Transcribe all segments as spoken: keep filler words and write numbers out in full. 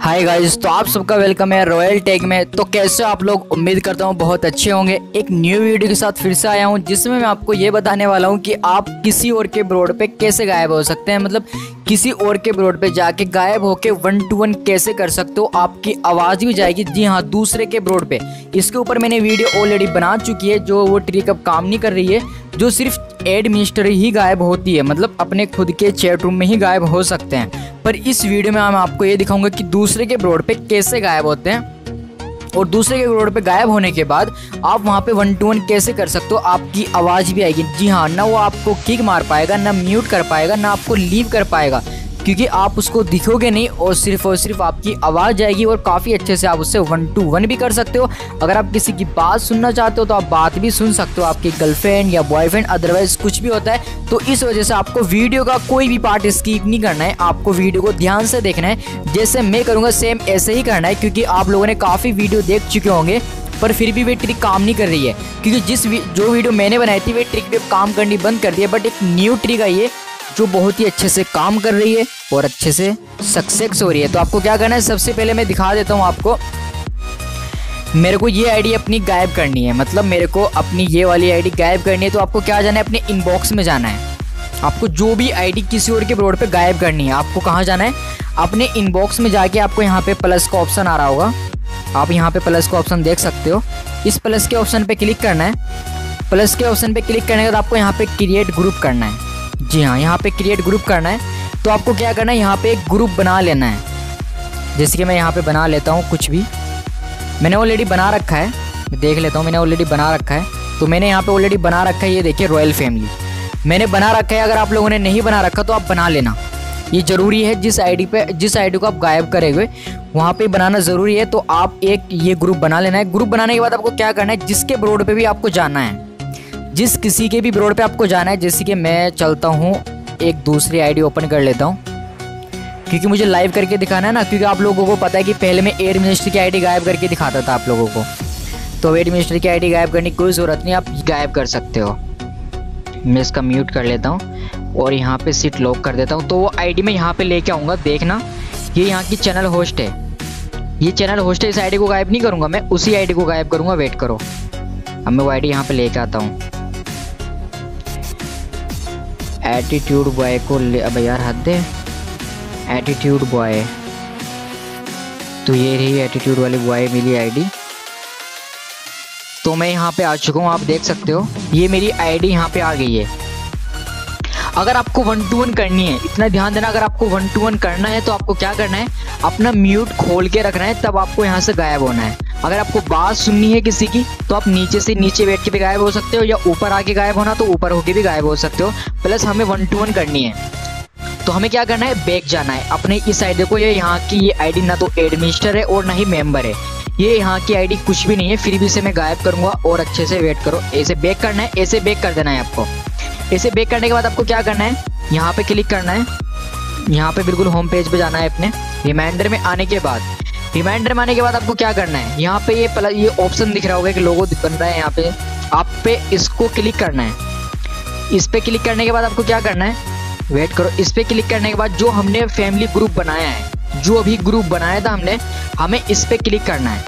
Hi guys, तो आप सबका वेलकम है रॉयल टेक में। तो कैसे हो आप लोग? उम्मीद करता हूँ बहुत अच्छे होंगे। एक न्यू वीडियो के साथ फिर से आया हूँ जिसमें मैं आपको ये बताने वाला हूँ कि आप किसी और के ब्रोड पे कैसे गायब हो सकते हैं। मतलब किसी और के ब्रोड पे जाके गायब होके वन टू वन कैसे कर सकते हो, आपकी आवाज़ भी जाएगी। जी हाँ, दूसरे के ब्रोड पे। इसके ऊपर मैंने वीडियो ऑलरेडी बना चुकी है, जो वो ट्रिक अब काम नहीं कर रही है, जो सिर्फ एडमिनिस्ट्रेटर ही गायब होती है, मतलब अपने खुद के चैट रूम में ही गायब हो सकते हैं। पर इस वीडियो में मैं आपको ये दिखाऊंगा कि दूसरे के ब्रोड पे कैसे गायब होते हैं, और दूसरे के ब्रोड पे गायब होने के बाद आप वहाँ पे वन टू वन कैसे कर सकते हो। आपकी आवाज़ भी आएगी। जी हाँ, ना वो आपको किक मार पाएगा, ना म्यूट कर पाएगा, ना आपको लीव कर पाएगा, क्योंकि आप उसको दिखोगे नहीं और सिर्फ और सिर्फ आपकी आवाज़ जाएगी। और काफ़ी अच्छे से आप उससे वन टू वन भी कर सकते हो। अगर आप किसी की बात सुनना चाहते हो तो आप बात भी सुन सकते हो, आपकी गर्लफ्रेंड या बॉयफ्रेंड, अदरवाइज कुछ भी होता है। तो इस वजह से आपको वीडियो का कोई भी पार्ट स्किप नहीं करना है, आपको वीडियो को ध्यान से देखना है। जैसे मैं करूँगा सेम ऐसे ही करना है, क्योंकि आप लोगों ने काफ़ी वीडियो देख चुके होंगे पर फिर भी वे ट्रिक काम नहीं कर रही है। क्योंकि जिस जो वीडियो मैंने बनाई थी वे ट्रिक पे काम करनी बंद कर दी है, बट एक न्यू ट्रिक आई है जो बहुत ही अच्छे से काम कर रही है और अच्छे से सक्सेस हो रही है। तो आपको क्या करना है, सबसे पहले मैं दिखा देता हूँ आपको। मेरे को ये आईडी अपनी गायब करनी है, मतलब मेरे को अपनी ये वाली आईडी गायब करनी है। तो आपको क्या जाना है, अपने इनबॉक्स में जाना है। आपको जो भी आईडी किसी और के ब्रोड पे गायब करनी है, आपको कहाँ जाना है, अपने इनबॉक्स में जाके आपको यहाँ पे प्लस का ऑप्शन आ रहा होगा। आप यहाँ पे प्लस का ऑप्शन देख सकते हो। इस प्लस के ऑप्शन पे क्लिक करना है। प्लस के ऑप्शन पे क्लिक करने के बाद आपको यहाँ पे क्रिएट ग्रुप करना है। जी हाँ, यहाँ पे क्रिएट ग्रुप करना है। तो आपको क्या करना है, यहाँ पे एक ग्रुप बना लेना है। जैसे कि मैं यहाँ पे बना लेता हूँ, कुछ भी मैंने ऑलरेडी बना रखा है। मैं देख लेता हूँ, मैंने ऑलरेडी बना रखा है। तो मैंने यहाँ पे ऑलरेडी बना रखा है, ये देखिए रॉयल फैमिली मैंने बना रखा है। अगर आप लोगों ने नहीं बना रखा तो आप बना लेना, ये ज़रूरी है। जिस आईडी पे जिस आईडी को आप गायब करेंगे वहाँ पे बनाना ज़रूरी है। तो आप एक ये ग्रुप बना लेना है। ग्रुप बनाने के बाद आपको क्या करना है, जिसके ब्रोड पे भी आपको जाना है, जिस किसी के भी ब्रोड पे आपको जाना है। जैसे कि मैं चलता हूँ, एक दूसरी आईडी ओपन कर लेता हूँ, क्योंकि मुझे लाइव करके दिखाना है ना। क्योंकि आप लोगों को पता है कि पहले मैं एयर मिनिस्टर की आईडी गायब करके दिखाता था आप लोगों को। तो एयर मिनिस्टर की आईडी गायब करने की कोई ज़रूरत नहीं, आप गायब कर सकते हो। मैं इसका म्यूट कर लेता हूँ और यहाँ पे सीट लॉक कर देता हूँ। तो वो आईडी मैं यहाँ पे लेके आऊँगा। देखना, ये यहाँ की चैनल होस्ट है, ये चैनल होस्ट है। इस आईडी को गायब नहीं करूँगा मैं, उसी आईडी को गायब करूँगा। वेट करो, अब मैं वो आईडी यहाँ पे लेके आता हूँ। एटीट्यूड बॉय को ले, अब यार हद है। एटीट्यूड बॉय, तो ये रही एटीट्यूड वाली बॉय मिली आईडी। तो मैं यहाँ पे आ चुका हूँ, आप देख सकते हो ये मेरी आईडी यहाँ पे आ गई है। अगर आपको वन टू वन करनी है, इतना ध्यान देना, अगर आपको वन टू वन करना है तो आपको क्या करना है, अपना म्यूट खोल के रखना है, तब आपको यहाँ से गायब होना है। अगर आपको बात सुननी है किसी की तो आप नीचे से नीचे बैठ के भी गायब हो सकते हो, या ऊपर आके गायब होना तो ऊपर होके भी गायब हो सकते हो। प्लस हमें वन टू वन करनी है तो हमें क्या करना है, बैक जाना है अपने इस आईडी को। ये यहाँ की ये आईडी ना तो एडमिनिस्टर है और ना ही मेंबर है, ये यहाँ की आईडी कुछ भी नहीं है। फिर भी इसे मैं गायब करूँगा। और अच्छे से वेट करो, ऐसे बैक करना है, ऐसे बैक कर देना है आपको। ऐसे बैक करने के बाद आपको क्या करना है, यहाँ पे क्लिक करना है। यहाँ पे बिल्कुल होम पेज पे जाना है अपने। रिमाइंडर में आने के बाद रिमाइंडर में आने के बाद आपको क्या करना है, यहाँ पे ये प्लस ये ऑप्शन दिख रहा होगा कि लोगो बन रहा है यहाँ पे, आप पे इसको क्लिक करना है। इस पे क्लिक करने के बाद आपको क्या करना है, वेट करो। इस पे क्लिक करने के बाद जो हमने फैमिली ग्रुप बनाया है, जो अभी ग्रुप बनाया था हमने, हमें इस पे क्लिक करना है।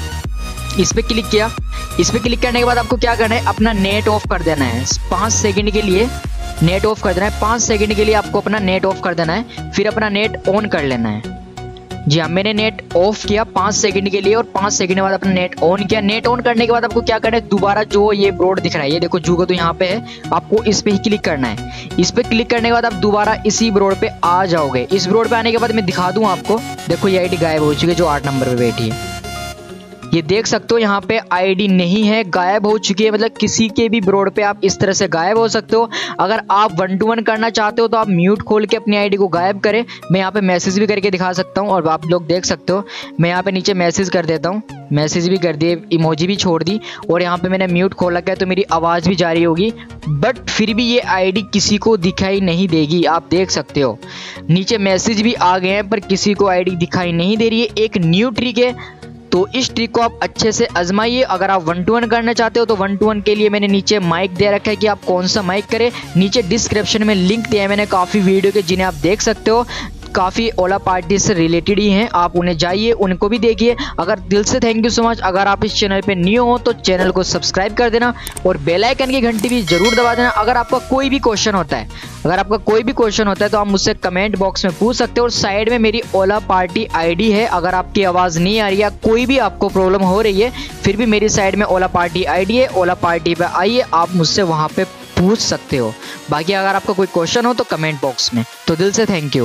इस पे क्लिक किया। इस पे क्लिक करने के बाद आपको क्या करना है, अपना नेट ऑफ कर देना है। पाँच सेकंड के लिए नेट ऑफ कर देना है। पाँच सेकंड के लिए आपको अपना नेट ऑफ कर देना है, फिर अपना नेट ऑन कर लेना है। जी हाँ, मैंने नेट ऑफ किया पाँच सेकंड के लिए, और पाँच सेकंड के बाद अपना नेट ऑन किया। नेट ऑन करने के बाद आपको क्या करना है, दोबारा जो ये ब्रोड दिख रहा है, ये देखो जूगो तो यहाँ पे है, आपको इस पे ही क्लिक करना है। इस पे क्लिक करने के बाद आप दोबारा इसी ब्रोड पे आ जाओगे। इस ब्रोड पे आने के बाद मैं दिखा दूँ आपको, देखो ये आईडी गायब हो चुकी है जो आठ नंबर पे बैठी है। ये देख सकते हो यहाँ पे आईडी नहीं है, गायब हो चुकी है। मतलब किसी के भी ब्रोड पे आप इस तरह से गायब हो सकते हो। अगर आप वन टू वन करना चाहते हो तो आप म्यूट खोल के अपनी आईडी को गायब करें। मैं यहाँ पे मैसेज भी करके दिखा सकता हूँ, और आप लोग देख सकते हो। मैं यहाँ पे नीचे मैसेज कर देता हूँ, मैसेज भी कर दिए, इमोजी भी छोड़ दी, और यहाँ पे मैंने म्यूट खोल रखा है तो मेरी आवाज़ भी जारी होगी। बट फिर भी ये आईडी किसी को दिखाई नहीं देगी, आप देख सकते हो। नीचे मैसेज भी आ गए हैं पर किसी को आईडी दिखाई नहीं दे रही है। एक न्यू ट्रिक है, तो इस ट्रिक को आप अच्छे से आजमाइए। अगर आप वन टू वन करना चाहते हो तो वन टू वन के लिए मैंने नीचे माइक दे रखा है कि आप कौन सा माइक करें। नीचे डिस्क्रिप्शन में लिंक दिया है मैंने काफ़ी वीडियो के, जिन्हें आप देख सकते हो। काफ़ी ओला पार्टी से रिलेटेड ही हैं, आप उन्हें जाइए, उनको भी देखिए। अगर दिल से थैंक यू सो मच। अगर आप इस चैनल पे न्यू हो तो चैनल को सब्सक्राइब कर देना और बेल आइकन की घंटी भी जरूर दबा देना। अगर आपका कोई भी क्वेश्चन होता है अगर आपका कोई भी क्वेश्चन होता है तो आप मुझसे कमेंट बॉक्स में पूछ सकते हो। और साइड में मेरी ओला पार्टी आईडी है, अगर आपकी आवाज़ नहीं आ रही है, कोई भी आपको प्रॉब्लम हो रही है, फिर भी मेरी साइड में ओला पार्टी आईडी है, ओला पार्टी पे आइए, आप मुझसे वहाँ पे पूछ सकते हो। बाकी अगर आपका कोई क्वेश्चन हो तो कमेंट बॉक्स में। तो दिल से थैंक यू।